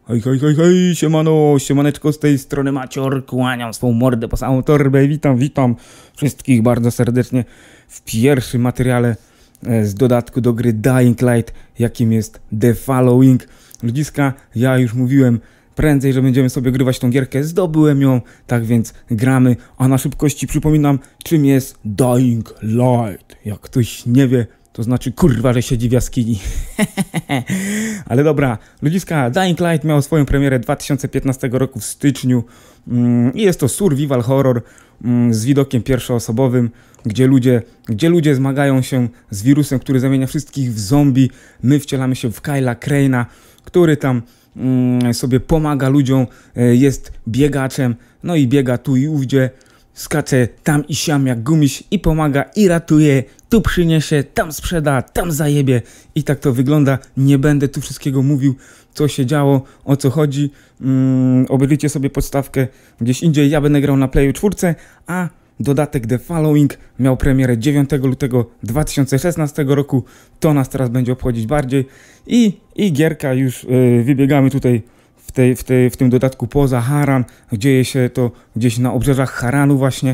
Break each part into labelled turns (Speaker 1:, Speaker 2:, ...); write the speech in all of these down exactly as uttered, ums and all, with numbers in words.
Speaker 1: Hej, hej, hej, hej, siemano, siemaneczko, z tej strony Macior, kłaniam swą mordę po samą torbę. Witam, witam wszystkich bardzo serdecznie w pierwszym materiale z dodatku do gry Dying Light, jakim jest The Following. Ludziska, ja już mówiłem prędzej, że będziemy sobie grywać tą gierkę, zdobyłem ją, tak więc gramy, a na szybkości przypominam, czym jest Dying Light. Jak ktoś nie wie, to znaczy kurwa, że siedzi w jaskini. Ale dobra, ludziska, Dying Light miał swoją premierę dwa tysiące piętnastego roku w styczniu mm, i jest to survival horror mm, z widokiem pierwszoosobowym, gdzie ludzie, gdzie ludzie zmagają się z wirusem, który zamienia wszystkich w zombie. My wcielamy się w Kyla Crane'a, który tam mm, sobie pomaga ludziom, y, jest biegaczem, no i biega tu i ówdzie, skacze tam i siam jak gumiś i pomaga i ratuje, tu przyniesie, tam sprzeda, tam zajebie i tak to wygląda. Nie będę tu wszystkiego mówił, co się działo, o co chodzi. Mm, obejrzyjcie sobie podstawkę gdzieś indziej. Ja będę grał na Playu czwórce, a dodatek The Following miał premierę dziewiątego lutego dwa tysiące szesnastego roku. To nas teraz będzie obchodzić bardziej i, i gierka już yy, wybiegamy tutaj w, tej, w, tej, w tym dodatku poza Haran. Dzieje się to gdzieś na obrzeżach Haranu właśnie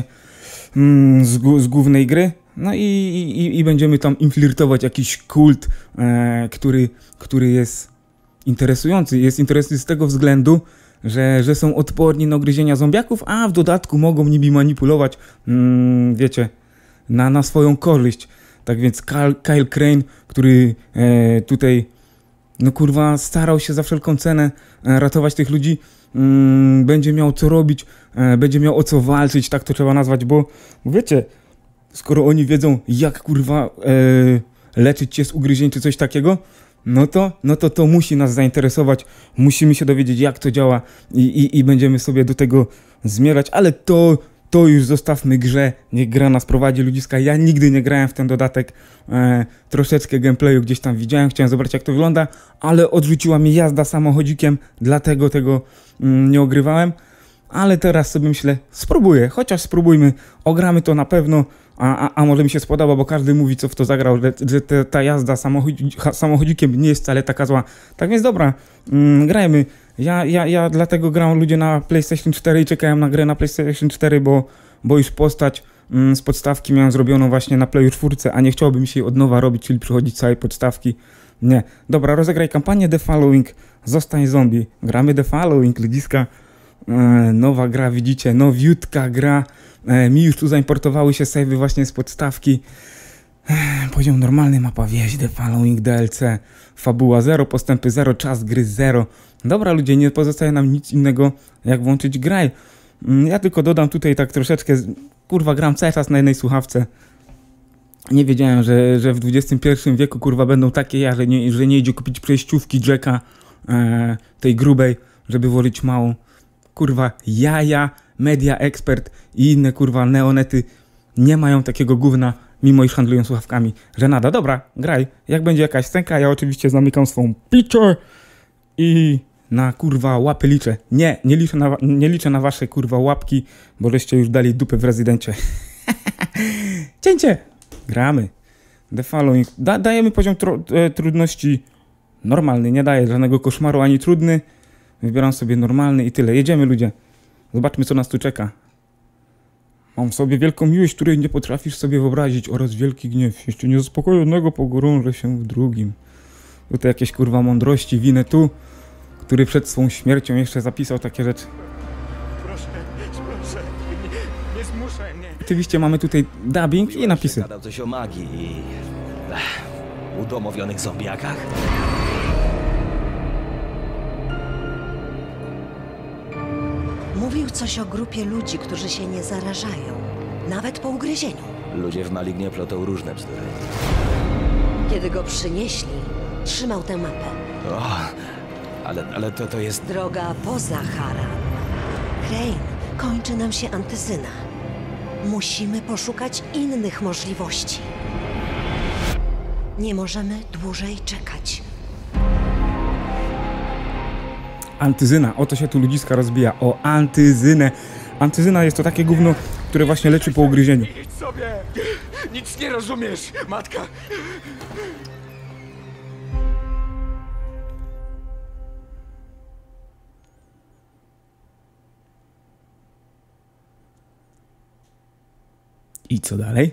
Speaker 1: mm, z, z głównej gry. No i, i, i będziemy tam infiltrować jakiś kult, e, który, który jest interesujący. Jest interesujący z tego względu, że, że są odporni na ugryzienia zombiaków, a w dodatku mogą nimi manipulować, mm, wiecie, na, na swoją korzyść. Tak więc Kyle, Kyle Crane, który e, tutaj, no kurwa, starał się za wszelką cenę e, ratować tych ludzi, mm, będzie miał co robić, e, będzie miał o co walczyć, tak to trzeba nazwać, bo wiecie, skoro oni wiedzą, jak kurwa e, leczyć się z ugryzień czy coś takiego, no to, no to to musi nas zainteresować. Musimy się dowiedzieć, jak to działa i, i, i będziemy sobie do tego zmierzać, ale to, to już zostawmy grze, niech gra nas prowadzi, ludziska. Ja nigdy nie grałem w ten dodatek, e, troszeczkę gameplayu gdzieś tam widziałem, chciałem zobaczyć, jak to wygląda, ale odrzuciła mi jazda samochodzikiem, dlatego tego mm, nie ogrywałem. Ale teraz sobie myślę, spróbuję, chociaż spróbujmy, ogramy to na pewno, a, a, a może mi się spodoba, bo każdy mówi, co w to zagrał, że, że te, ta jazda samochodzi, samochodzikiem nie jest wcale taka zła. Tak więc dobra, mm, grajmy. Ja, ja, ja dlatego gram ludzie na PlayStation cztery i czekałem na grę na PlayStation cztery, bo, bo już postać mm, z podstawki miałem zrobioną właśnie na Playu czwórce, a nie chciałbym się od nowa robić, czyli przychodzić całej podstawki. Nie. Dobra, rozegraj kampanię The Following, zostań zombie. Gramy The Following, ludziska. E, nowa gra, widzicie, nowiutka gra. E, mi już tu zaimportowały się save'y właśnie z podstawki. E, poziom normalny, mapa wieś, The Following D L C. Fabuła zero, postępy zero, czas gry zero. Dobra ludzie, nie pozostaje nam nic innego jak włączyć graj. Ja tylko dodam tutaj tak troszeczkę, kurwa gram cały czas na jednej słuchawce. Nie wiedziałem, że, że w dwudziestym pierwszym wieku kurwa będą takie ja, że nie, że nie idzie kupić przejściówki Jacka, e, tej grubej, żeby włożyć małą. Kurwa jaja, Media Expert i inne kurwa neonety nie mają takiego gówna, mimo iż handlują słuchawkami. Że nada, dobra, graj. Jak będzie jakaś scenka, ja oczywiście zamykam swą piczę i na kurwa łapy liczę. Nie, nie liczę na, nie liczę na wasze kurwa łapki, bo żeście już dali dupę w rezydencie. Cięcie! Gramy. The Following. Da, dajemy poziom tru, e, trudności normalny, nie daję żadnego koszmaru ani trudny. Wybieram sobie normalny i tyle. Jedziemy ludzie. Zobaczmy, co nas tu czeka. Mam w sobie wielką miłość, której nie potrafisz sobie wyobrazić, oraz wielki gniew. Jeszcze nie zaspokoję jednego, pogrążę się w drugim. Tutaj jakieś kurwa mądrości winę tu, który przed swą śmiercią jeszcze zapisał takie rzeczy.
Speaker 2: Proszę, proszę, nie, nie zmuszaj mnie.
Speaker 1: Oczywiście mamy tutaj dubbing i napisy.
Speaker 3: Gadał coś o magii i ech, udomowionych zombiakach.
Speaker 4: Mówił coś o grupie ludzi, którzy się nie zarażają, nawet po ugryzieniu.
Speaker 3: Ludzie w Malignie plotą różne bzdury.
Speaker 4: Kiedy go przynieśli, trzymał tę mapę.
Speaker 3: O, ale, ale to, to jest...
Speaker 4: Droga poza Haran. Crane, kończy nam się antyzyna. Musimy poszukać innych możliwości. Nie możemy dłużej czekać.
Speaker 1: Antyzyna, o to się tu ludziska rozbija, o antyzynę. Antyzyna jest to takie gówno, które właśnie leczy po ugryzieniu.
Speaker 2: Idź sobie! Nic nie rozumiesz, matka!
Speaker 1: I co dalej?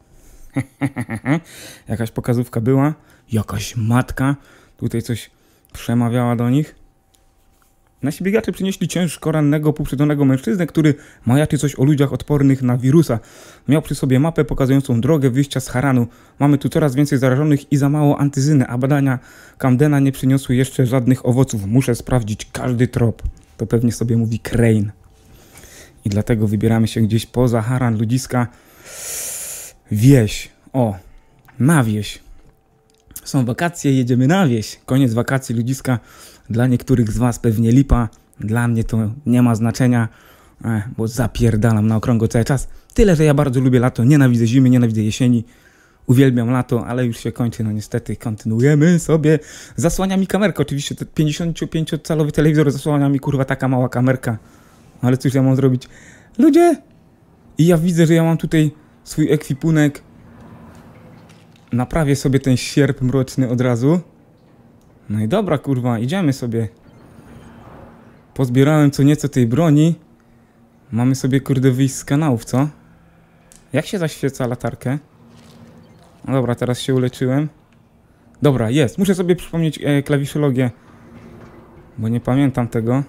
Speaker 1: Jakaś pokazówka była, jakaś matka tutaj coś przemawiała do nich. Nasi biegacze przynieśli ciężko rannego, półprzytomnego mężczyznę, który majaczy coś o ludziach odpornych na wirusa. Miał przy sobie mapę pokazującą drogę wyjścia z Haranu. Mamy tu coraz więcej zarażonych i za mało antyzyny, a badania Camdena nie przyniosły jeszcze żadnych owoców. Muszę sprawdzić każdy trop. To pewnie sobie mówi Crane. I dlatego wybieramy się gdzieś poza Haran, ludziska. Wieś. O, na wieś. Są wakacje, jedziemy na wieś. Koniec wakacji, ludziska. Dla niektórych z was pewnie lipa. Dla mnie to nie ma znaczenia, eh, bo zapierdalam na okrągło cały czas. Tyle, że ja bardzo lubię lato. Nienawidzę zimy, nienawidzę jesieni. Uwielbiam lato, ale już się kończy, no niestety. Kontynuujemy sobie. Zasłania mi kamerka. Oczywiście ten pięćdziesięciopięciocalowy telewizor zasłania mi, kurwa, taka mała kamerka. Ale cóż ja mam zrobić? Ludzie! I ja widzę, że ja mam tutaj swój ekwipunek. Naprawię sobie ten sierp mroczny od razu. No i dobra, kurwa, idziemy sobie. Pozbierałem co nieco tej broni. Mamy sobie, kurde, wyjść z kanałów, co? Jak się zaświeca latarkę? No dobra, teraz się uleczyłem. Dobra, jest. Muszę sobie przypomnieć e, klawiszologię, bo nie pamiętam tego.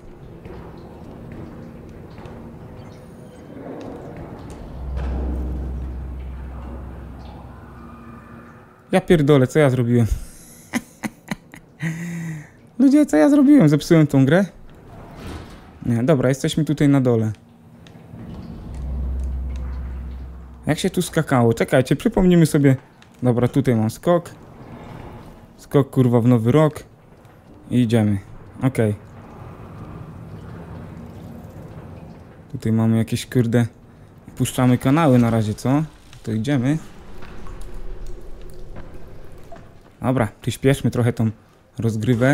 Speaker 1: Ja pierdolę, co ja zrobiłem? Ludzie, co ja zrobiłem? Zepsułem tą grę? Nie, dobra, jesteśmy tutaj na dole. Jak się tu skakało? Czekajcie, przypomnimy sobie. Dobra, tutaj mam skok. Skok, kurwa, w nowy rok. I idziemy. Okej. Okay. Tutaj mamy jakieś, kurde... Puszczamy kanały na razie, co? To idziemy. Dobra, przyspieszmy trochę tą rozgrywę.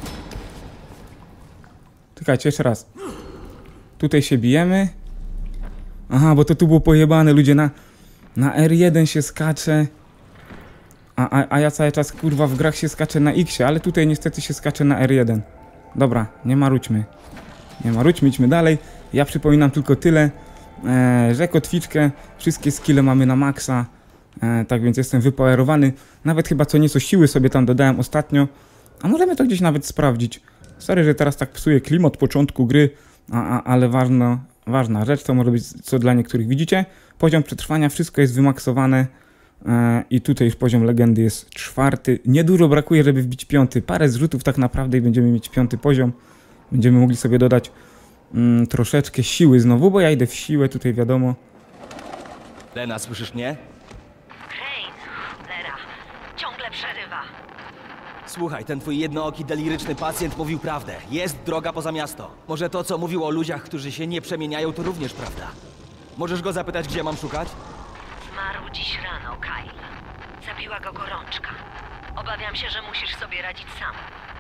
Speaker 1: Czekajcie, jeszcze raz. Tutaj się bijemy. Aha, bo to tu było pojebane, ludzie, na, na R jeden się skacze. A, a, a ja cały czas, kurwa, w grach się skaczę na X-ie, ale tutaj niestety się skacze na R jeden. Dobra, nie marudźmy. Nie marudźmy, idźmy dalej. Ja przypominam tylko tyle, e, że kotwiczkę, wszystkie skille mamy na maksa. E, tak więc jestem wypowerowany. Nawet chyba co nieco siły sobie tam dodałem ostatnio. A możemy to gdzieś nawet sprawdzić. Sorry, że teraz tak psuję klimat początku gry, a, a, ale ważna, ważna rzecz to może być, co dla niektórych widzicie. Poziom przetrwania, wszystko jest wymaksowane e, i tutaj już poziom legendy jest czwarty. Niedużo brakuje, żeby wbić piąty. Parę zrzutów tak naprawdę i będziemy mieć piąty poziom. Będziemy mogli sobie dodać mm, troszeczkę siły znowu, bo ja idę w siłę, tutaj wiadomo.
Speaker 3: Lena, słyszysz mnie?
Speaker 4: Crane, Lera, ciągle przerywa.
Speaker 3: Słuchaj, ten twój jednooki, deliryczny pacjent mówił prawdę. Jest droga poza miasto. Może to, co mówił o ludziach, którzy się nie przemieniają, to również prawda. Możesz go zapytać, gdzie mam szukać?
Speaker 4: Zmarł dziś rano, Kyle. Zabiła go gorączka. Obawiam się, że musisz sobie radzić sam.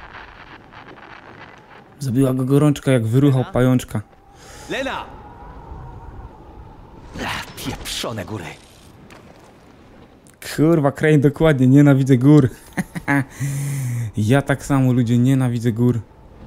Speaker 1: Zabiła go gorączka, jak wyruchał pajączka.
Speaker 3: Lena! Ach, pieprzone góry.
Speaker 1: Kurwa, Crane, dokładnie, nienawidzę gór. Ja tak samo, ludzie, nienawidzę gór.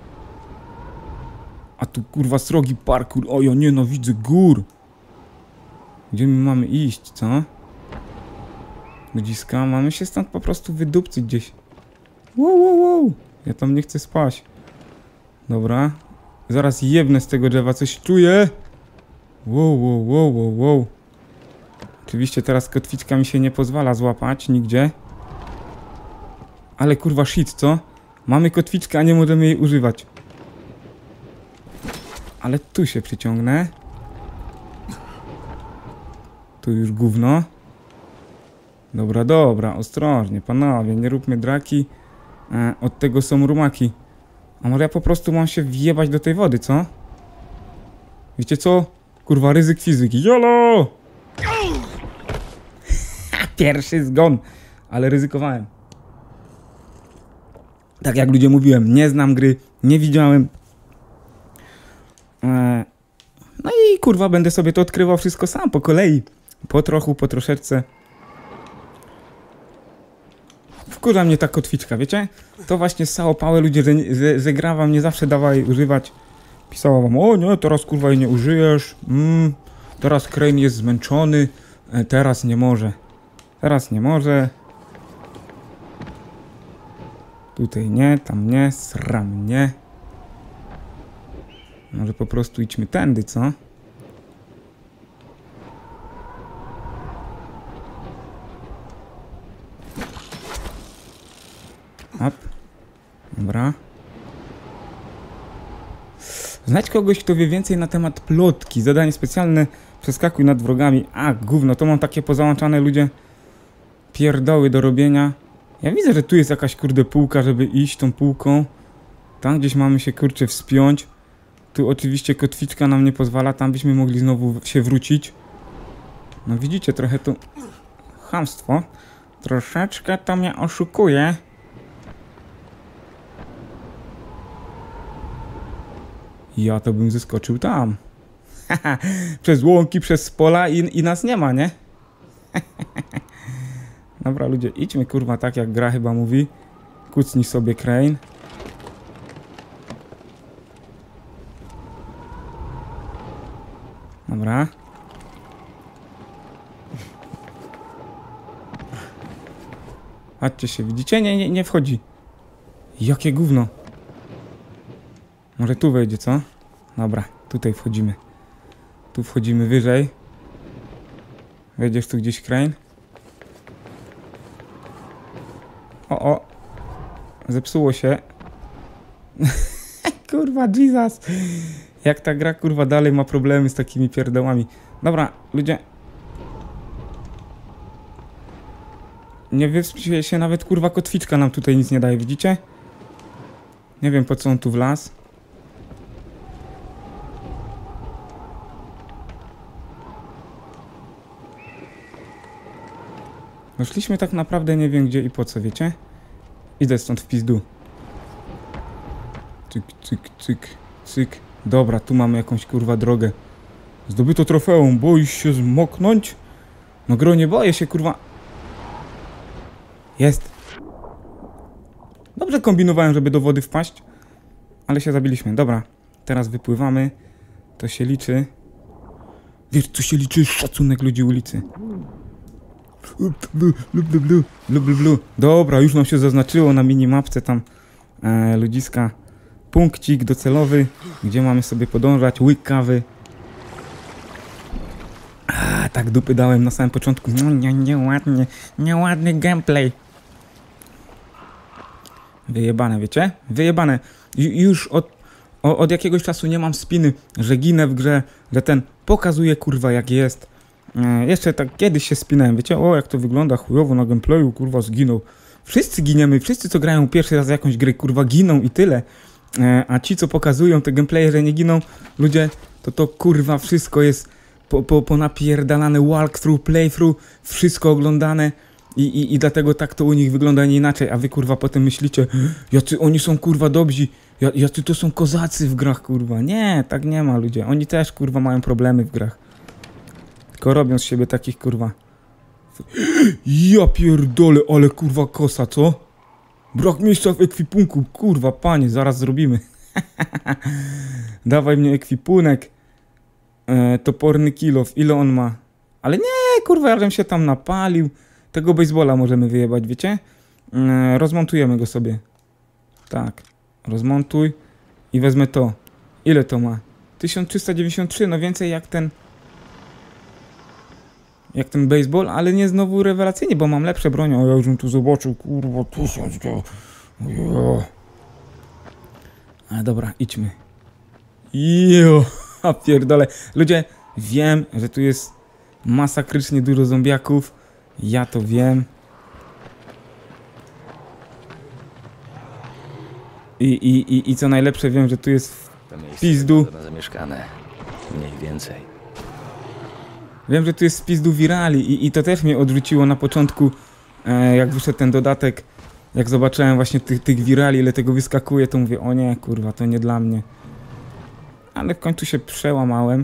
Speaker 1: A tu, kurwa, srogi parkour. O, ja nienawidzę gór. Gdzie my mamy iść, co? Ludziska, mamy się stąd po prostu wydupcyć gdzieś. Wow, wow, wow. Ja tam nie chcę spać. Dobra. Zaraz jebnę z tego drzewa, coś czuję. Wow, wow, wow, wow, wow. Oczywiście teraz kotwiczka mi się nie pozwala złapać nigdzie. Ale kurwa shit, co? Mamy kotwiczkę, a nie możemy jej używać. Ale tu się przyciągnę. Tu już gówno. Dobra, dobra, ostrożnie, panowie, nie róbmy draki. E, od tego są rumaki. A może ja po prostu mam się wjebać do tej wody, co? Wiecie co? Kurwa, ryzyk fizyki. Jolo! Pierwszy zgon. Ale ryzykowałem. Tak jak ludzie mówiłem, nie znam gry, nie widziałem. E, no i kurwa, będę sobie to odkrywał wszystko sam, po kolei. Po trochu, po troszeczce. Wkurza mnie ta kotwiczka, wiecie? To właśnie ssało pałę ludzie, że, że, że gra wam nie zawsze dawała jej używać. Pisała wam, o nie, teraz kurwa jej nie użyjesz. Mm, teraz Crane jest zmęczony. E, teraz nie może. Teraz nie może. Tutaj nie, tam nie, sram nie. Może po prostu idźmy tędy, co? Hop. Dobra. Znajdź kogoś, kto wie więcej na temat plotki. Zadanie specjalne. Przeskakuj nad wrogami. A, gówno, to mam takie pozałączane, ludzie. Pierdoły do robienia. Ja widzę, że tu jest jakaś, kurde, półka, żeby iść tą półką. Tam gdzieś mamy się, kurczę, wspiąć. Tu oczywiście kotwiczka nam nie pozwala. Tam byśmy mogli znowu się wrócić. No widzicie, trochę to... chamstwo. Troszeczkę to mnie oszukuje. Ja to bym zeskoczył tam. Przez łąki, przez pola i, i nas nie ma, nie? Dobra, ludzie, idźmy, kurwa, tak jak gra chyba mówi. Kucnij sobie, Crane. Dobra. Chodźcie się, widzicie? Nie, nie, nie wchodzi. Jakie gówno. Może tu wejdzie, co? Dobra, tutaj wchodzimy. Tu wchodzimy wyżej. Wejdziesz tu gdzieś, Crane? O, o. Zepsuło się. Kurwa, Jesus. Jak ta gra, kurwa, dalej ma problemy z takimi pierdołami. Dobra, ludzie. Nie wyspie się nawet, kurwa, kotwiczka nam tutaj nic nie daje, widzicie? Nie wiem, po co on tu wlazł. No szliśmy tak naprawdę nie wiem gdzie i po co, wiecie? Idę stąd w pizdu. Cyk, cyk, cyk, cyk. Dobra, tu mamy jakąś, kurwa, drogę. Zdobyto trofeum. Boisz się zmoknąć? No gro, nie boję się, kurwa. Jest. Dobrze kombinowałem, żeby do wody wpaść. Ale się zabiliśmy. Dobra. Teraz wypływamy. To się liczy. Wiesz, co się liczy? Szacunek ludzi ulicy. Dobra, już nam się zaznaczyło na minimapce tam e, ludziska. Punkcik docelowy, gdzie mamy sobie podążać. Łyk kawy. A, tak dupy dałem na samym początku. No nie, nieładnie, nieładny gameplay. Wyjebane, wiecie? Wyjebane. Ju, już od, o, od jakiegoś czasu nie mam spiny, że ginę w grze, że ten pokazuje, kurwa, jak jest. E, jeszcze tak kiedyś się spinałem, wiecie? O, jak to wygląda chujowo na gameplayu, kurwa, zginął. Wszyscy giniemy, wszyscy, co grają pierwszy raz jakąś grę, kurwa, giną i tyle. E, a ci, co pokazują te gameplaye, że nie giną, ludzie, to to, kurwa, wszystko jest po, po, ponapierdalane, walkthrough, playthrough, wszystko oglądane i, i, i dlatego tak to u nich wygląda, nie inaczej, a wy, kurwa, potem myślicie, jacy oni są, kurwa, dobrzy, jacy to są kozacy w grach, kurwa. Nie, tak nie ma, ludzie. Oni też, kurwa, mają problemy w grach. Tylko robią z siebie takich, kurwa. Ja pierdolę, ale, kurwa, kosa, co? Brak miejsca w ekwipunku, kurwa, panie, zaraz zrobimy. Dawaj mnie ekwipunek. E, toporny kilof, ile on ma? Ale nie, kurwa, ja żem się tam napalił. Tego baseballa możemy wyjebać, wiecie? E, rozmontujemy go sobie. Tak, rozmontuj. I wezmę to. Ile to ma? tysiąc trzysta dziewięćdziesiąt trzy, no więcej jak ten... Jak ten baseball, ale nie znowu rewelacyjnie, bo mam lepsze broń. O, ja już bym tu zobaczył, kurwa, tysiąc go. Ale dobra, idźmy. Jo, a pierdolę. Ludzie, wiem, że tu jest masakrycznie dużo zombiaków. Ja to wiem. I, i, i, i co najlepsze, wiem, że tu jest w pizdu.
Speaker 3: Zamieszkane. Mniej więcej.
Speaker 1: Wiem, że tu jest spis do wirali i, i to też mnie odrzuciło na początku, e, jak wyszedł ten dodatek, jak zobaczyłem właśnie tych, tych wirali, ile tego wyskakuje, to mówię, o nie, kurwa, to nie dla mnie. Ale w końcu się przełamałem.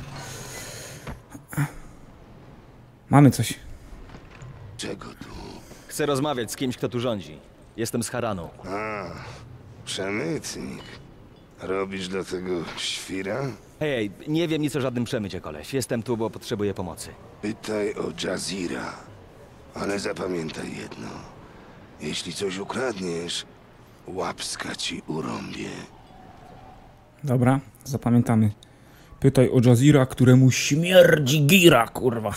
Speaker 1: Mamy coś.
Speaker 5: Czego tu?
Speaker 3: Chcę rozmawiać z kimś, kto tu rządzi. Jestem z Haranu.
Speaker 5: A, przemytnik. Robisz dla tego świra?
Speaker 3: Hej, nie wiem nic o żadnym przemycie, koleś. Jestem tu, bo potrzebuję pomocy.
Speaker 5: Pytaj o Jazira. Ale zapamiętaj jedno. Jeśli coś ukradniesz, łapska ci urąbie.
Speaker 1: Dobra, zapamiętamy. Pytaj o Jazira, któremu śmierdzi gira, kurwa.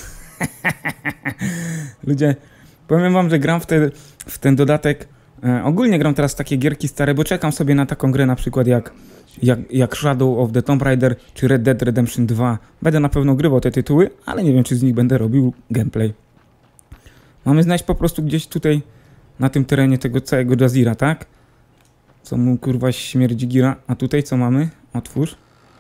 Speaker 1: Ludzie, powiem wam, że gram w, te, w ten dodatek. E, ogólnie gram teraz takie gierki stare, bo czekam sobie na taką grę na przykład jak, jak, jak Shadow of the Tomb Raider czy Red Dead Redemption dwa. Będę na pewno grywał te tytuły, ale nie wiem, czy z nich będę robił gameplay. Mamy znaleźć po prostu gdzieś tutaj na tym terenie tego całego Jazira, tak? Co mu kurwa śmierdzi gira. A tutaj co mamy? Otwórz.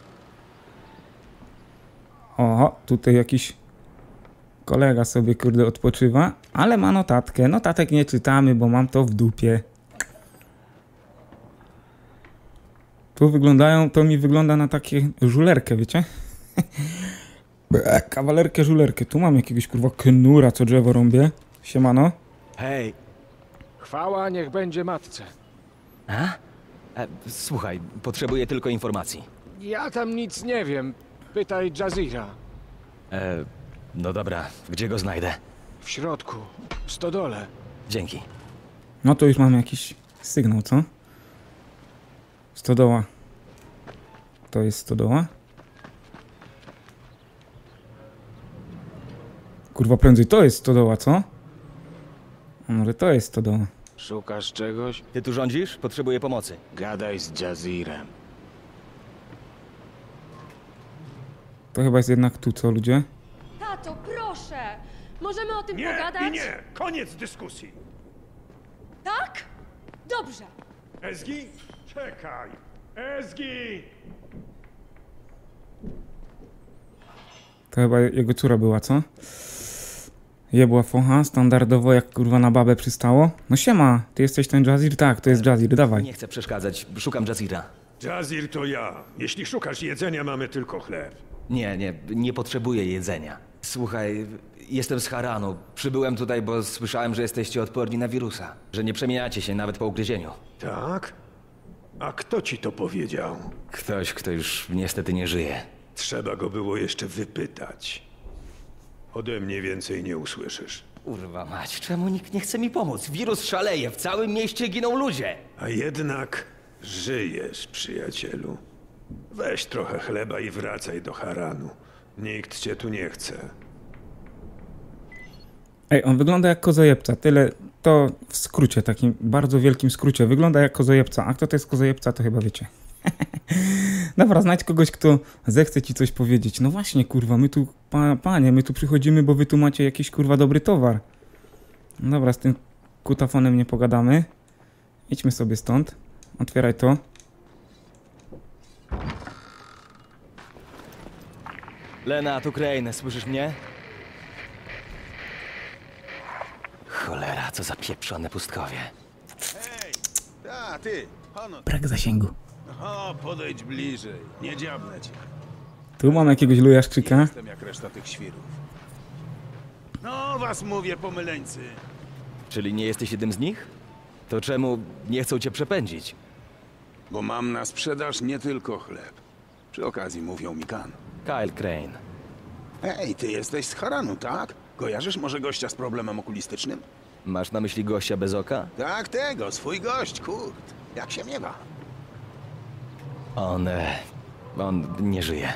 Speaker 1: O, tutaj jakiś kolega sobie kurde odpoczywa, ale ma notatkę. Notatek nie czytamy, bo mam to w dupie. Tu wyglądają, to mi wygląda na takie żulerkę, wiecie? Kawalerkę, żulerkę. Tu mam jakiegoś kurwa knura, co drzewo rąbie. Siemano.
Speaker 3: Hej,
Speaker 2: Chwała niech będzie matce.
Speaker 3: a? E, słuchaj, potrzebuję tylko informacji.
Speaker 2: Ja tam nic nie wiem. Pytaj Jazira.
Speaker 3: E, no dobra, gdzie go znajdę?
Speaker 2: W środku, w stodole.
Speaker 3: Dzięki.
Speaker 1: No to już mamy jakiś sygnał, co? Stodoła. To jest stodoła? Kurwa, prędzej to jest stodoła, co? A może to jest stodoła?
Speaker 2: Szukasz czegoś?
Speaker 3: Ty tu rządzisz? Potrzebuję pomocy.
Speaker 2: Gadaj z Jazirem.
Speaker 1: To chyba jest jednak tu, co ludzie?
Speaker 6: Tato, proszę! Możemy o tym
Speaker 7: Nie
Speaker 6: pogadać?
Speaker 7: i nie! Koniec dyskusji!
Speaker 6: Tak? Dobrze.
Speaker 7: Ezgi? Czekaj! Ezgi!
Speaker 1: To chyba jego córa była, co? Jebła focha, standardowo jak kurwa na babę przystało. No siema, ty jesteś ten Jazir? Tak, to jest Jazir, dawaj.
Speaker 3: Nie chcę przeszkadzać, szukam Jazira.
Speaker 7: Jazir to ja. Jeśli szukasz jedzenia, mamy tylko chleb.
Speaker 3: Nie, nie, nie potrzebuję jedzenia. Słuchaj, jestem z Haranu. Przybyłem tutaj, bo słyszałem, że jesteście odporni na wirusa. Że nie przemieniacie się nawet po ugryzieniu.
Speaker 7: Tak? A kto ci to powiedział?
Speaker 3: Ktoś, kto już niestety nie żyje.
Speaker 7: Trzeba go było jeszcze wypytać. Ode mnie więcej nie usłyszysz.
Speaker 3: Kurwa mać, czemu nikt nie chce mi pomóc? Wirus szaleje, w całym mieście giną ludzie.
Speaker 7: A jednak żyjesz, przyjacielu. Weź trochę chleba i wracaj do Haranu. Nikt cię tu nie chce.
Speaker 1: Ej, on wygląda jak kozojebca, tyle to w skrócie, takim bardzo wielkim skrócie. Wygląda jak kozojebca, a kto to jest kozojebca, to chyba wiecie. Dobra, znajdź kogoś, kto zechce ci coś powiedzieć. No właśnie, kurwa, my tu, pa, panie, my tu przychodzimy, bo wy tu macie jakiś, kurwa, dobry towar. Dobra, z tym kutafonem nie pogadamy. Idźmy sobie stąd. Otwieraj to.
Speaker 3: Lena, tu Crane, słyszysz mnie? Cholera, co za pieprzone pustkowie.
Speaker 8: A, ty, pano.
Speaker 1: Brak zasięgu.
Speaker 8: O, podejdź bliżej. Nie dziabnę cię.
Speaker 1: Tu mam jakiegoś lujaszczyka.
Speaker 8: Jestem jak reszta tych świrów. No, was mówię, pomyleńcy.
Speaker 3: Czyli nie jesteś jednym z nich? To czemu nie chcą cię przepędzić?
Speaker 8: Bo mam na sprzedaż nie tylko chleb. Przy okazji mówią mi Kan.
Speaker 3: Kyle Crane.
Speaker 8: Ej, ty jesteś z Haranu, tak? Kojarzysz może gościa z problemem okulistycznym?
Speaker 3: Masz na myśli gościa bez oka?
Speaker 8: Tak, tego, swój gość, kurt. Jak się miewa?
Speaker 3: On... E, on nie żyje.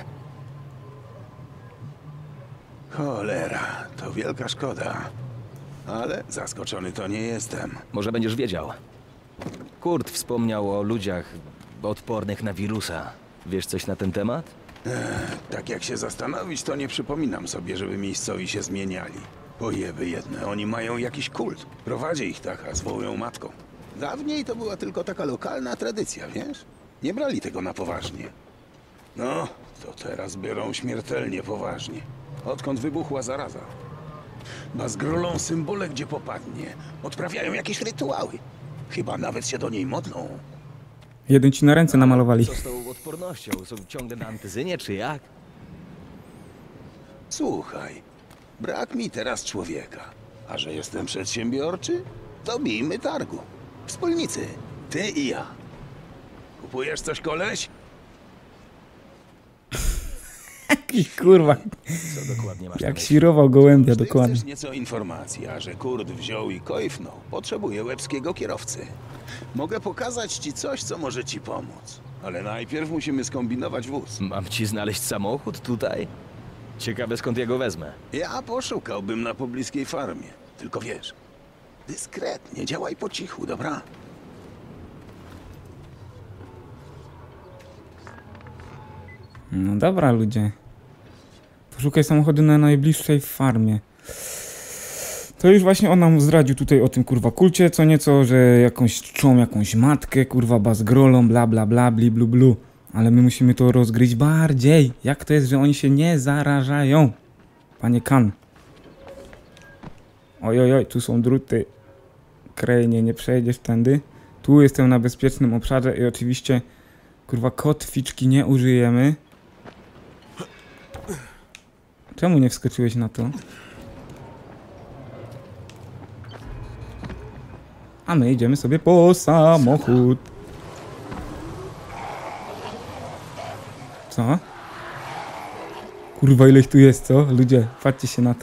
Speaker 8: Cholera, to wielka szkoda. Ale zaskoczony to nie jestem.
Speaker 3: Może będziesz wiedział. Kurt wspomniał o ludziach odpornych na wirusa. Wiesz coś na ten temat?
Speaker 8: Tak jak się zastanowić, to nie przypominam sobie, żeby miejscowi się zmieniali. Pojeby jedne, oni mają jakiś kult. Prowadzi ich tak, a zwołują matką. Dawniej to była tylko taka lokalna tradycja, wiesz? Nie brali tego na poważnie. No, to teraz biorą śmiertelnie poważnie. Odkąd wybuchła zaraza. Bazgrolą symbole, gdzie popadnie. Odprawiają jakieś rytuały. Chyba nawet się do niej modlą.
Speaker 1: Jeden ci na ręce namalowali.
Speaker 3: Co z tą odpornością? Są ciągle na antyzynie, czy jak?
Speaker 8: Słuchaj, brak mi teraz człowieka. A że jestem przedsiębiorczy, to bijmy targu. Wspólnicy, ty i ja. Kupujesz coś, koleś?
Speaker 1: Taki kurwa.
Speaker 3: Co dokładnie masz na
Speaker 1: Jak
Speaker 3: myśli?
Speaker 1: sirował gołębia,
Speaker 8: Ty
Speaker 1: dokładnie.
Speaker 8: chcesz nieco informacji, a że Kurt wziął i kojfnął, potrzebuje łebskiego kierowcy. Mogę pokazać ci coś, co może ci pomóc. Ale najpierw musimy skombinować wóz.
Speaker 3: Mam ci znaleźć samochód tutaj? Ciekawe skąd ja go wezmę.
Speaker 8: Ja poszukałbym na pobliskiej farmie. Tylko wiesz, dyskretnie, działaj po cichu, dobra?
Speaker 1: No dobra, ludzie. Poszukaj samochodu na najbliższej farmie. To już właśnie on nam zdradził tutaj o tym kurwa kulcie, co nieco, że jakąś czczą jakąś matkę, kurwa bazgrolą, bla bla bla, bli blu blu. Ale my musimy to rozgryźć bardziej. Jak to jest, że oni się nie zarażają? Panie Kan. Oj, oj, oj, tu są druty. Krejnie, nie przejdziesz tędy. Tu jestem na bezpiecznym obszarze i oczywiście kurwa kotwiczki nie użyjemy. Czemu nie wskoczyłeś na to? A my idziemy sobie po samochód. Co? Kurwa, ileś tu jest, co? Ludzie, patrzcie się na to.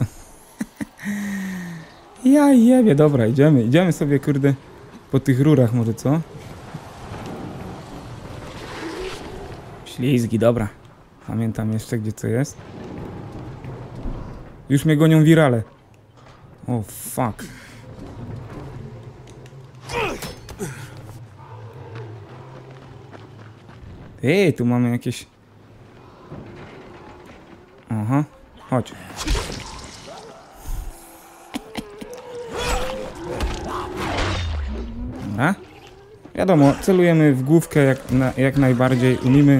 Speaker 1: Ja jebie, dobra, idziemy, idziemy sobie, kurde, po tych rurach może, co? Ślizgi, dobra. Pamiętam jeszcze, gdzie co jest. Już mnie gonią wirale. O, fuck. Ej, tu mamy jakieś... Aha, chodź. Dobra. Wiadomo, celujemy w główkę jak, na, jak najbardziej umiemy.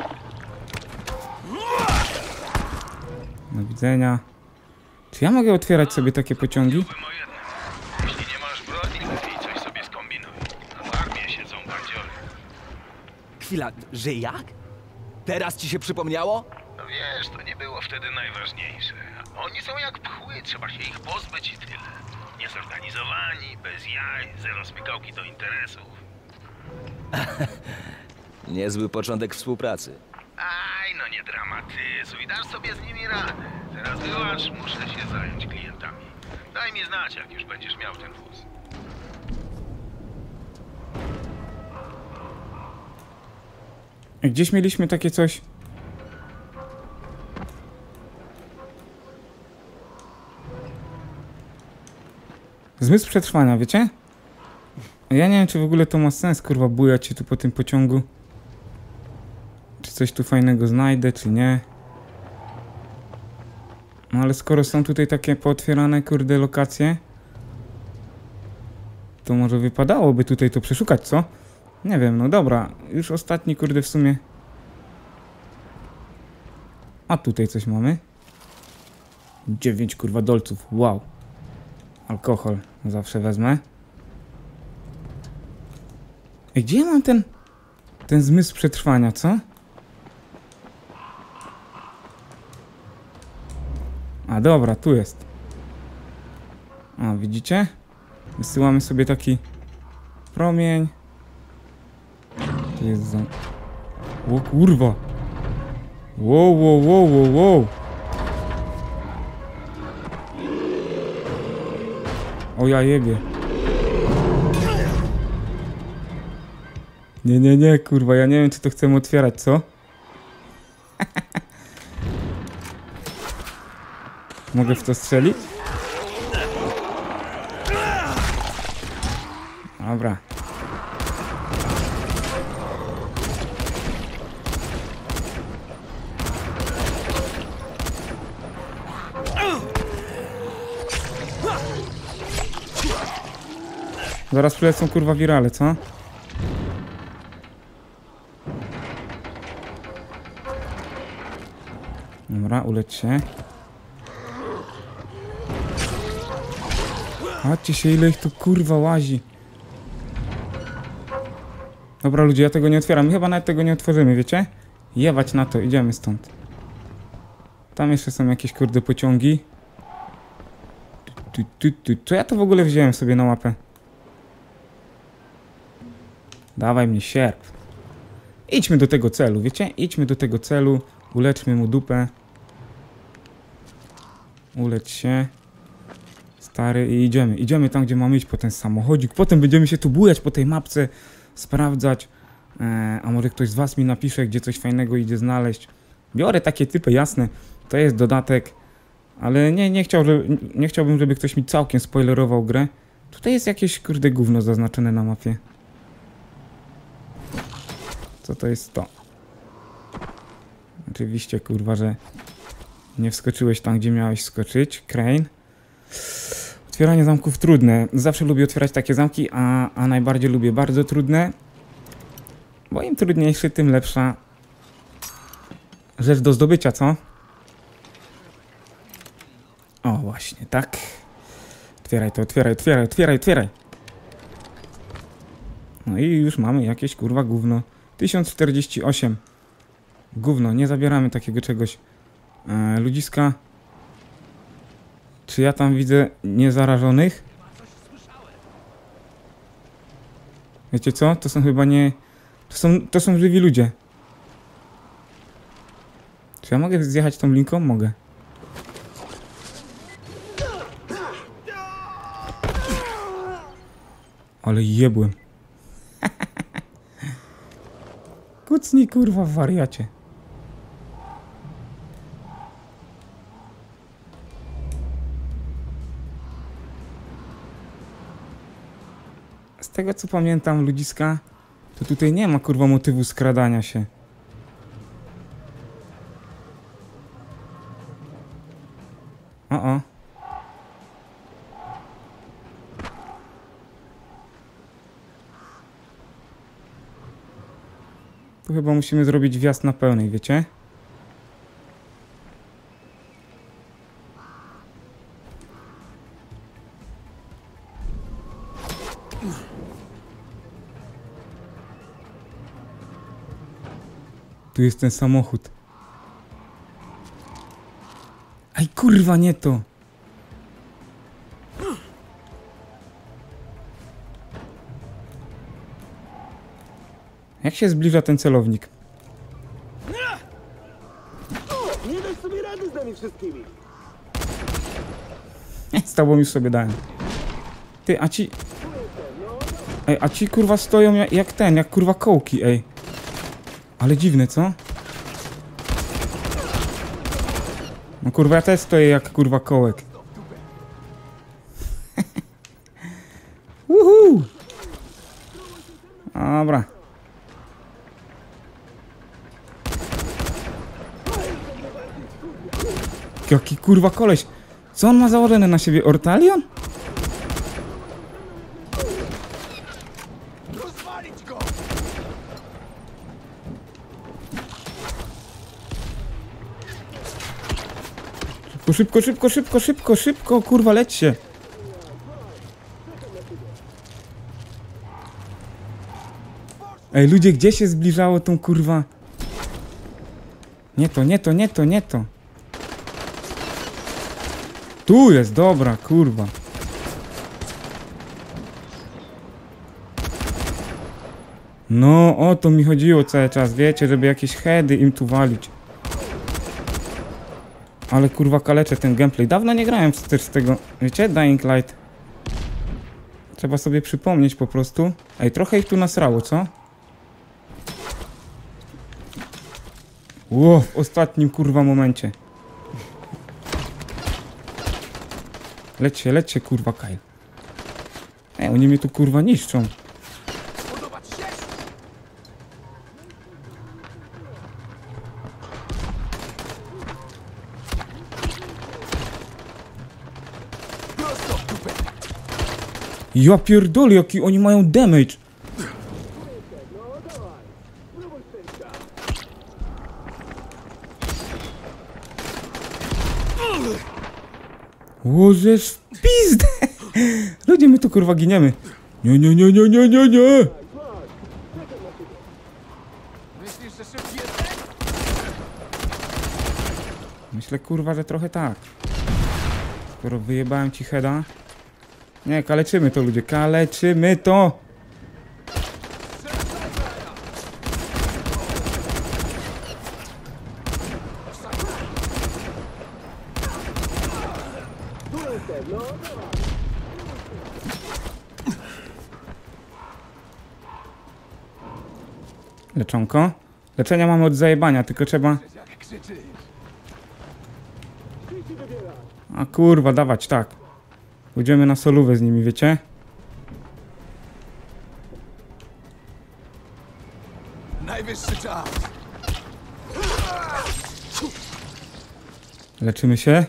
Speaker 1: Do widzenia. Czy ja mogę otwierać sobie takie pociągi?
Speaker 8: Jeśli nie masz broni, lepiej coś sobie skombinuj. Na farmie siedzą bandziory.
Speaker 3: Chwila, że jak? Teraz ci się przypomniało?
Speaker 8: No wiesz, to nie było wtedy najważniejsze. Oni są jak pchły, trzeba się ich pozbyć i tyle. Niezorganizowani, bez jaj, zero smykałki do interesów.
Speaker 3: Niezły początek współpracy.
Speaker 8: Aj, no nie dramatyzuj, dasz sobie z nimi radę. Teraz wyłacz, muszę się zająć klientami. Daj mi znać, jak już będziesz miał ten wóz.
Speaker 1: Gdzieś mieliśmy takie coś. Zmysł przetrwania, wiecie? Ja nie wiem, czy w ogóle to ma sens, kurwa, bujać się tu po tym pociągu. Czy coś tu fajnego znajdę, czy nie. No ale skoro są tutaj takie pootwierane, kurde, lokacje, to może wypadałoby tutaj to przeszukać, co? Nie wiem, no dobra. Już ostatni, kurde, w sumie. A tutaj coś mamy. Dziewięć, kurwa, dolców. Wow. Alkohol zawsze wezmę. Ej, gdzie ja mam ten... Ten zmysł przetrwania, co? A dobra, tu jest. A, widzicie? Wysyłamy sobie taki promień. Tu jest za... O kurwa! Wow, wow, wow, wow, wow! O ja jebie. Nie, nie, nie, kurwa, ja nie wiem, czy to chcemy otwierać, co? Mogę w to strzelić? Dobra. Zaraz przylecą, kurwa, wirale, co? Dobra, ulecz się. Patrzcie się, ile ich tu, kurwa, łazi. Dobra, ludzie, ja tego nie otwieram. Chyba nawet tego nie otworzymy, wiecie? Jebać na to, idziemy stąd. Tam jeszcze są jakieś, kurde, pociągi. Tu, tu, tu, tu. Co ja to w ogóle wziąłem sobie na łapę? Dawaj mnie sierp. Idźmy do tego celu, wiecie? Idźmy do tego celu. Uleczmy mu dupę. Uleć się. Stary, i idziemy. Idziemy tam, gdzie mamy iść po ten samochodzik. Potem będziemy się tu bujać po tej mapce, sprawdzać. Eee, a może ktoś z was mi napisze, gdzie coś fajnego idzie znaleźć. Biorę takie typy, jasne. To jest dodatek. Ale nie, nie, chciał, że, nie chciałbym, żeby ktoś mi całkiem spoilerował grę. Tutaj jest jakieś, kurde, gówno zaznaczone na mapie. Co to jest to? Oczywiście, kurwa, że nie wskoczyłeś tam, gdzie miałeś wskoczyć. Crane. Otwieranie zamków trudne. Zawsze lubię otwierać takie zamki, a, a najbardziej lubię bardzo trudne. Bo im trudniejszy, tym lepsza rzecz do zdobycia, co? O, właśnie, tak. Otwieraj to, otwieraj, otwieraj, otwieraj, otwieraj. No i już mamy jakieś, kurwa, gówno. tysiąc czterdzieści osiem. Gówno, nie zabieramy takiego czegoś. E, ludziska. Czy ja tam widzę niezarażonych? Wiecie co? To są chyba nie... To są, to są żywi ludzie. Czy ja mogę zjechać tą linką? Mogę. Ale jebłem. Kucnij, kurwa, w wariacie. Z tego co pamiętam, ludziska, to tutaj nie ma, kurwa, motywu skradania się. O, o. Tu chyba musimy zrobić wjazd na pełnej, wiecie? Tu jest ten samochód. Aj, kurwa, nie to. Jak się zbliża ten celownik?
Speaker 2: Nie dasz sobie rady z nami wszystkimi.
Speaker 1: Z tobą już sobie dałem. Ty, a ci... Ej, a ci, kurwa, stoją jak, jak ten, jak, kurwa, kołki, ej. Ale dziwne, co? No, kurwa, ja też stoję jak, kurwa, kołek. Uhu! Dobra. Jaki, kurwa, koleś. Co on ma założone na siebie? Ortalion? Szybko, szybko, szybko, szybko, szybko, kurwa, leć się. Ej, ludzie, gdzie się zbliżało tą, kurwa? Nie to, nie to, nie to, nie to. Tu jest, dobra, kurwa. No, o to mi chodziło cały czas, wiecie, żeby jakieś heady im tu walić. Ale, kurwa, kaleczę ten gameplay. Dawno nie grałem wstecz z tego, wiecie, Dying Light. Trzeba sobie przypomnieć po prostu. Ej, trochę ich tu nasrało, co? Ło, w ostatnim, kurwa, momencie. Leć się, leć się, kurwa, Kyle. Ej, oni mnie tu, kurwa, niszczą. Ja pierdolę, jaki oni mają damage. Łoże w pizdę. Ludzie, my tu, kurwa, giniemy. Nie, nie, nie, nie, nie, nie, nie. Myślę, kurwa, że trochę tak. Skoro wyjebałem ci heada. Nie, kaleczymy to, ludzie, kaleczymy to! Leczonko. Leczenia mamy od zajebania, tylko trzeba... A kurwa, dawać, tak. Pójdziemy na solówę z nimi, wiecie?
Speaker 2: Najwyższy czas.
Speaker 1: Leczymy się.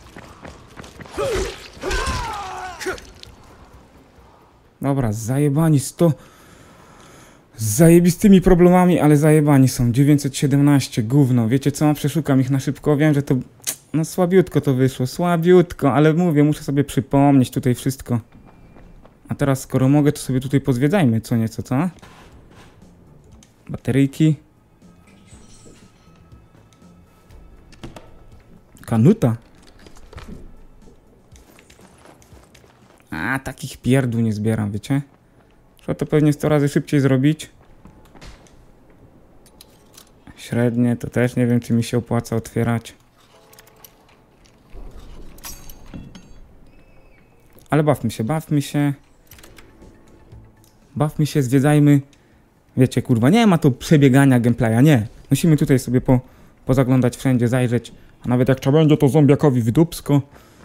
Speaker 1: Dobra, zajebani sto... Z zajebistymi problemami, ale zajebani są. dziewięćset siedemnaście, gówno. Wiecie co? Przeszukam ich na szybko. Wiem, że to... No słabiutko to wyszło, słabiutko, ale mówię, muszę sobie przypomnieć tutaj wszystko. A teraz, skoro mogę, to sobie tutaj pozwiedzajmy co nieco, co? Bateryjki. Kanuta. A, takich pierdół nie zbieram, wiecie? Trzeba to pewnie sto razy szybciej zrobić. Średnie to też nie wiem, czy mi się opłaca otwierać. Ale bawmy się, bawmy się. Bawmy się, zwiedzajmy. Wiecie, kurwa, nie ma tu przebiegania gameplaya, nie. Musimy tutaj sobie po, pozaglądać wszędzie, zajrzeć. A nawet jak trzeba będzie, to zombiakowi w dupsko.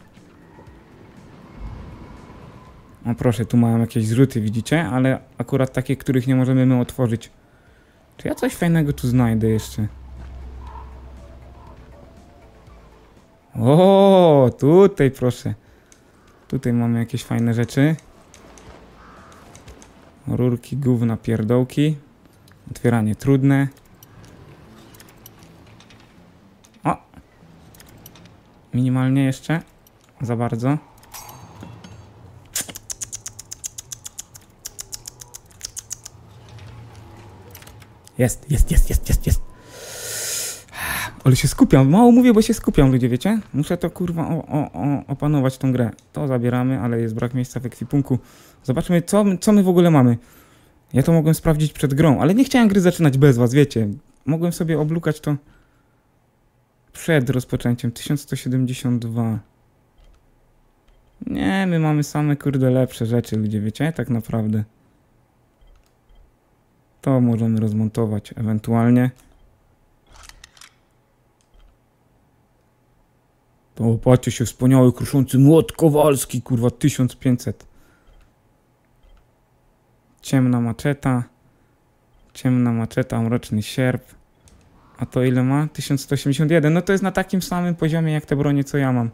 Speaker 1: O proszę, tu mam jakieś zrzuty, widzicie? Ale akurat takie, których nie możemy my otworzyć. Czy ja coś fajnego tu znajdę jeszcze? O, tutaj proszę. Tutaj mamy jakieś fajne rzeczy. Rurki, gówna, pierdołki. Otwieranie trudne. O! Minimalnie jeszcze. Za bardzo. Jest, jest, jest, jest, jest, jest. Ale się skupiam, mało mówię, bo się skupiam, ludzie, wiecie? Muszę to, kurwa, o, o, o, opanować tą grę. To zabieramy, ale jest brak miejsca w ekwipunku. Zobaczmy, co, co my w ogóle mamy. Ja to mogłem sprawdzić przed grą, ale nie chciałem gry zaczynać bez was, wiecie? Mogłem sobie oblukać to przed rozpoczęciem. tysiąc sto siedemdziesiąt dwa. Nie, my mamy same, kurde, lepsze rzeczy, ludzie, wiecie? Tak naprawdę. To możemy rozmontować ewentualnie. To patrzcie się, wspaniały, kruszący młot kowalski, kurwa, tysiąc pięćset. Ciemna maczeta. Ciemna maczeta, mroczny sierp. A to ile ma? tysiąc sto osiemdziesiąt jeden. No to jest na takim samym poziomie jak te bronie, co ja mam.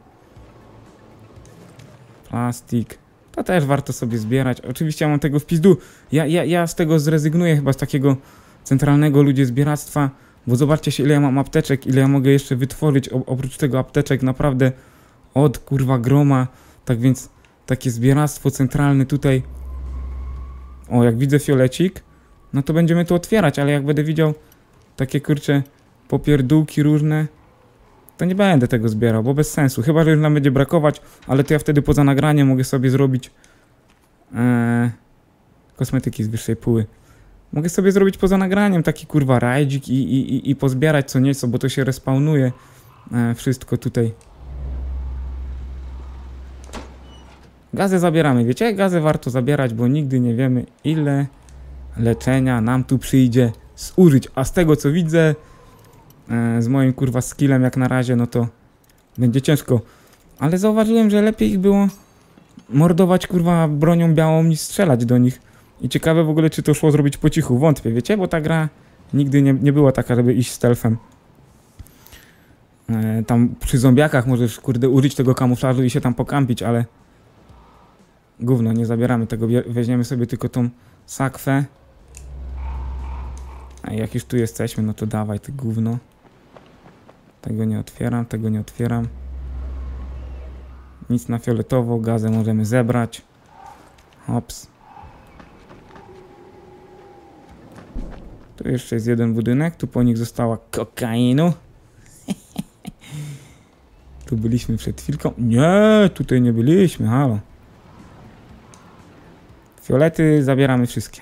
Speaker 1: Plastik. To też warto sobie zbierać. Oczywiście ja mam tego w pizdu. Ja, ja, ja z tego zrezygnuję chyba z takiego centralnego ludzie zbieractwa. Bo zobaczcie się, ile ja mam apteczek, ile ja mogę jeszcze wytworzyć. O, oprócz tego apteczek naprawdę od kurwa groma. Tak więc takie zbieractwo centralne tutaj. O, jak widzę fiolecik, no to będziemy to otwierać, ale jak będę widział takie, kurcze, popierdółki różne, to nie będę tego zbierał, bo bez sensu. Chyba że już nam będzie brakować, ale to ja wtedy poza nagraniem mogę sobie zrobić ee, kosmetyki z wyższej póły. Mogę sobie zrobić poza nagraniem taki, kurwa, rajdzik i, i, i, i pozbierać co nieco, bo to się respawnuje e, wszystko tutaj. Gazę zabieramy, wiecie? Gazę warto zabierać, bo nigdy nie wiemy, ile leczenia nam tu przyjdzie zużyć. A z tego, co widzę, e, z moim, kurwa, skillem jak na razie, no to będzie ciężko. Ale zauważyłem, że lepiej ich było mordować, kurwa, bronią białą, niż strzelać do nich. I ciekawe w ogóle, czy to szło zrobić po cichu. Wątpię, wiecie? Bo ta gra nigdy nie, nie była taka, żeby iść stealthem. E, tam przy zombiakach możesz, kurde, użyć tego kamuflażu i się tam pokampić, ale... Gówno, nie zabieramy tego, weźmiemy sobie tylko tą sakwę. A jak już tu jesteśmy, no to dawaj ty gówno. Tego nie otwieram, tego nie otwieram. Nic na fioletowo, gazę możemy zebrać. Hops. Tu jeszcze jest jeden budynek, tu po nich została kokainu. Tu byliśmy przed chwilką. Nie, tutaj nie byliśmy, halo. Fiolety zabieramy wszystkie.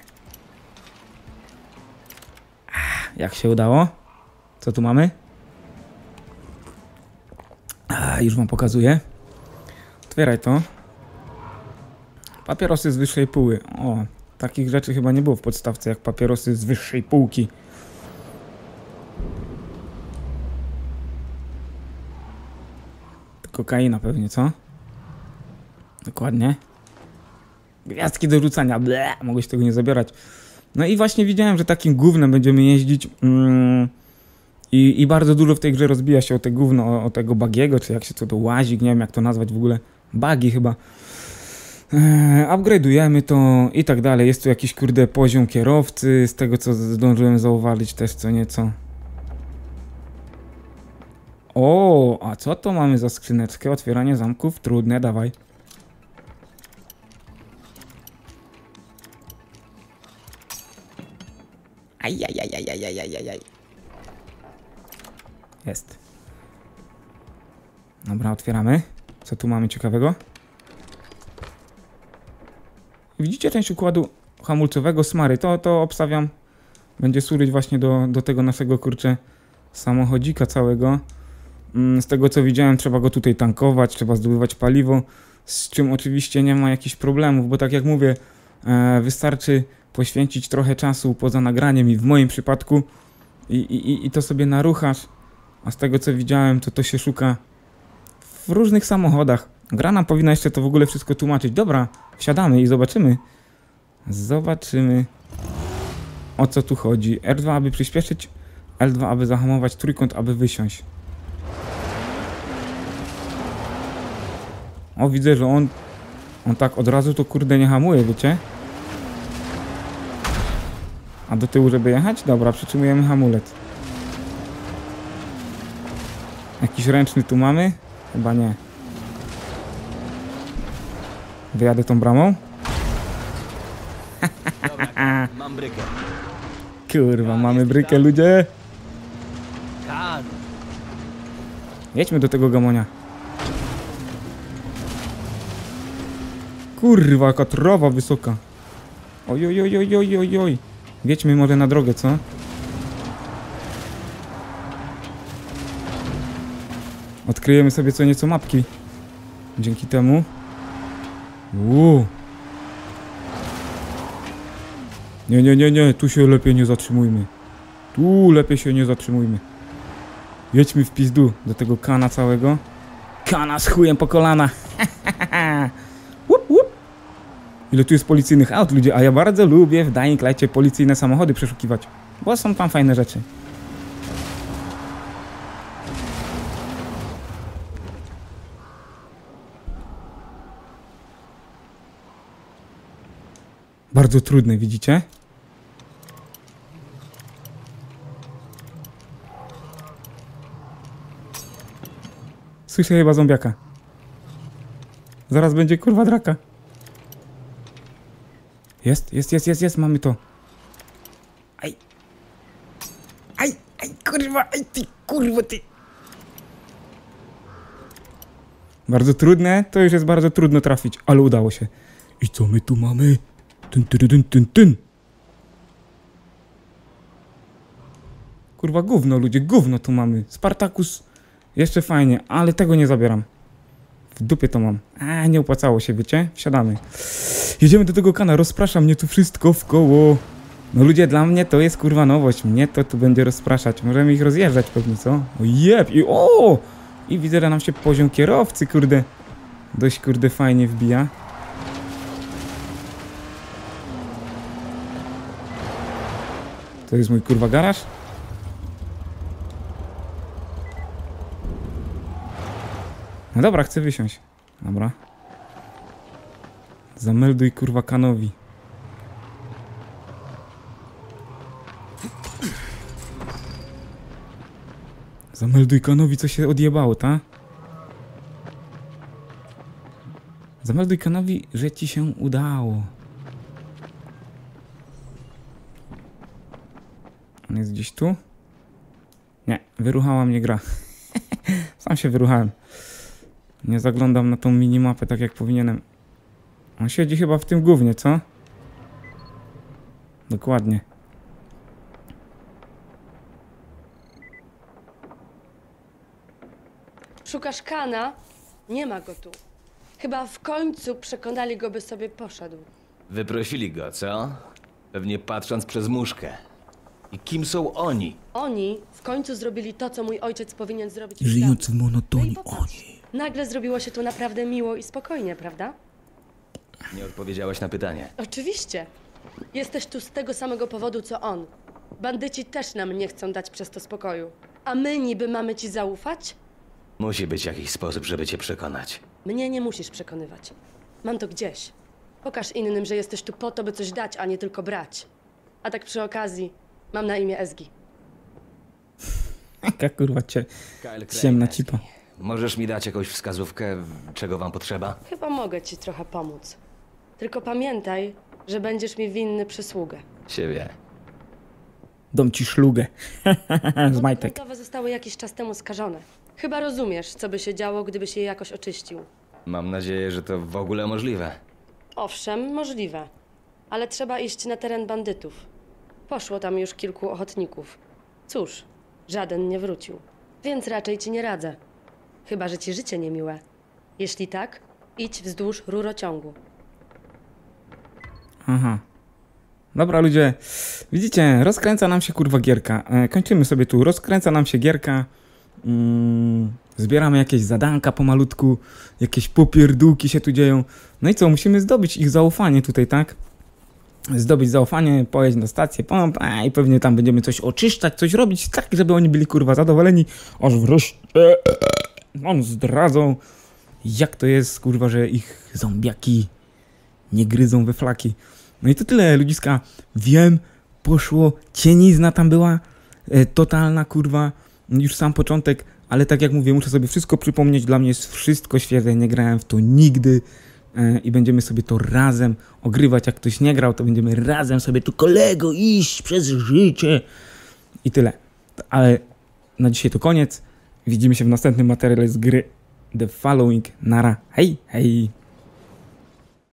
Speaker 1: Ach, jak się udało? Co tu mamy? A, już wam pokazuję. Otwieraj to. Papierosy z wyższej póły. O, takich rzeczy chyba nie było w podstawce, jak papierosy z wyższej półki. To kokaina pewnie, co? Dokładnie. Gwiazdki do rzucania. Ble, mogłeś tego nie zabierać. No i właśnie widziałem, że takim gównem będziemy jeździć. Mm, i, I bardzo dużo w tej grze rozbija się o te gówno, o, o tego bagiego, czy jak się to, to łazik, nie wiem jak to nazwać w ogóle. Bagi chyba. Eee, upgrade'ujemy to i tak dalej. Jest tu jakiś kurde poziom kierowcy, z tego co zdążyłem zauważyć też co nieco. O, a co to mamy za skrzyneczkę? Otwieranie zamków, trudne, dawaj. Ajajajajajajajaj. Jest. Dobra, otwieramy. Co tu mamy ciekawego? Widzicie część układu hamulcowego smary. To, to obstawiam będzie służyć właśnie do, do tego naszego kurczę samochodzika całego. Z tego co widziałem, trzeba go tutaj tankować, trzeba zdobywać paliwo, z czym oczywiście nie ma jakichś problemów, bo tak jak mówię, e, wystarczy poświęcić trochę czasu poza nagraniem i w moim przypadku i, i, i to sobie naruchasz, a z tego co widziałem, to to się szuka w różnych samochodach. Gra nam powinna jeszcze to w ogóle wszystko tłumaczyć. Dobra, wsiadamy i zobaczymy. Zobaczymy, o co tu chodzi. R dwa, aby przyspieszyć, L dwa, aby zahamować, trójkąt, aby wysiąść. O, widzę, że on on tak od razu to kurde nie hamuje, wiecie? A do tyłu, żeby jechać? Dobra, przytrzymujemy hamulec. Jakiś ręczny tu mamy? Chyba nie. Wyjadę tą bramą?
Speaker 3: Dobra, mam brykę.
Speaker 1: Kurwa, mamy brykę, ludzie!
Speaker 3: Kan.
Speaker 1: Jedźmy do tego gamonia. Kurwa, jaka trawa wysoka. Oj, oj, oj, oj, oj, oj, oj. Wiedźmy może na drogę, co? Odkryjemy sobie co nieco mapki. Dzięki temu. Uuu. Nie, nie, nie, nie. Tu się lepiej nie zatrzymujmy. Tu lepiej się nie zatrzymujmy. Jedźmy w pizdu do tego kana całego. Kana z chujem po kolana. Łup, łup. Ile tu jest policyjnych aut, ludzie, a ja bardzo lubię w Dying Light'cie policyjne samochody przeszukiwać, bo są tam fajne rzeczy. Bardzo trudne, widzicie? Słyszę chyba zombiaka. Zaraz będzie kurwa draka. Jest, jest, jest, jest, jest, mamy to. Aj. Aj, aj, kurwa, aj ty, kurwa ty. Bardzo trudne, to już jest bardzo trudno trafić, ale udało się. I co my tu mamy? Tyn, tyn, tyn, tyn, tyn. Kurwa, gówno, ludzie, gówno tu mamy. Spartacus, jeszcze fajnie, ale tego nie zabieram. W dupie to mam. A, nie opłacało się, wiecie? Wsiadamy. Jedziemy do tego kana, rozprasza mnie tu wszystko w koło. No ludzie, dla mnie to jest kurwa nowość. Mnie to tu będzie rozpraszać. Możemy ich rozjeżdżać pewnie, co? O jeb! I o! I widzę, że nam się poziom kierowcy, kurde, dość kurde fajnie wbija. To jest mój kurwa garaż? No dobra, chcę wysiąść. Dobra. Zamelduj kurwa kanowi. Zamelduj kanowi, co się odjebało, ta? Zamelduj kanowi, że ci się udało. On jest gdzieś tu? Nie, wyruchała mnie gra. Sam się wyruchałem. Nie zaglądam na tą minimapę tak jak powinienem. On siedzi chyba w tym gównie, co? Dokładnie.
Speaker 6: Szukasz Kana? Nie ma go tu. Chyba w końcu przekonali go, by sobie poszedł.
Speaker 3: Wyprosili go, co? Pewnie patrząc przez muszkę. I kim są oni?
Speaker 6: Oni w końcu zrobili to, co mój ojciec powinien zrobić już
Speaker 1: Żyjąc w
Speaker 6: dawno.
Speaker 1: monotonii,
Speaker 6: No i popatrz.
Speaker 1: oni.
Speaker 6: Nagle zrobiło się tu naprawdę miło i spokojnie, prawda?
Speaker 3: Nie odpowiedziałaś na pytanie.
Speaker 6: Oczywiście. Jesteś tu z tego samego powodu, co on. Bandyci też nam nie chcą dać przez to spokoju. A my niby mamy ci zaufać?
Speaker 3: Musi być jakiś sposób, żeby cię przekonać.
Speaker 6: Mnie nie musisz przekonywać. Mam to gdzieś. Pokaż innym, że jesteś tu po to, by coś dać, a nie tylko brać. A tak przy okazji, mam na imię Ezgi.
Speaker 1: Jaka kurwa cie...
Speaker 3: Kyle Crane,
Speaker 1: ciemna cipa.
Speaker 3: Możesz mi dać jakąś wskazówkę, czego wam potrzeba?
Speaker 6: Chyba mogę ci trochę pomóc. Tylko pamiętaj, że będziesz mi winny przysługę.
Speaker 3: Siebie.
Speaker 1: Dom ci szlugę. Z majtek.
Speaker 6: Frontowe zostały jakiś czas temu skażone. Chyba rozumiesz, co by się działo, gdybyś je jakoś oczyścił.
Speaker 3: Mam nadzieję, że to w ogóle możliwe.
Speaker 6: Owszem, możliwe. Ale trzeba iść na teren bandytów. Poszło tam już kilku ochotników. Cóż, żaden nie wrócił. Więc raczej ci nie radzę. Chyba że ci życie niemiłe. Jeśli tak, idź wzdłuż rurociągu.
Speaker 1: Aha. Dobra ludzie, widzicie, rozkręca nam się kurwa gierka. E, kończymy sobie tu, rozkręca nam się gierka. Mm, zbieramy jakieś zadanka pomalutku, jakieś popierdółki się tu dzieją. No i co, musimy zdobyć ich zaufanie tutaj, tak? Zdobyć zaufanie, pojeść na stację pomp, a i pewnie tam będziemy coś oczyszczać, coś robić tak, żeby oni byli kurwa zadowoleni, aż wreszcie on zdradzą, jak to jest kurwa, że ich zombiaki nie gryzą we flaki. No i to tyle ludziska, wiem, poszło, cienizna tam była, e, totalna kurwa, już sam początek, ale tak jak mówię, muszę sobie wszystko przypomnieć, dla mnie jest wszystko świetne, nie grałem w to nigdy e, i będziemy sobie to razem ogrywać, jak ktoś nie grał, to będziemy razem sobie tu kolego iść przez życie i tyle. Ale na dzisiaj to koniec, widzimy się w następnym materiale z gry The Following, nara, hej, hej!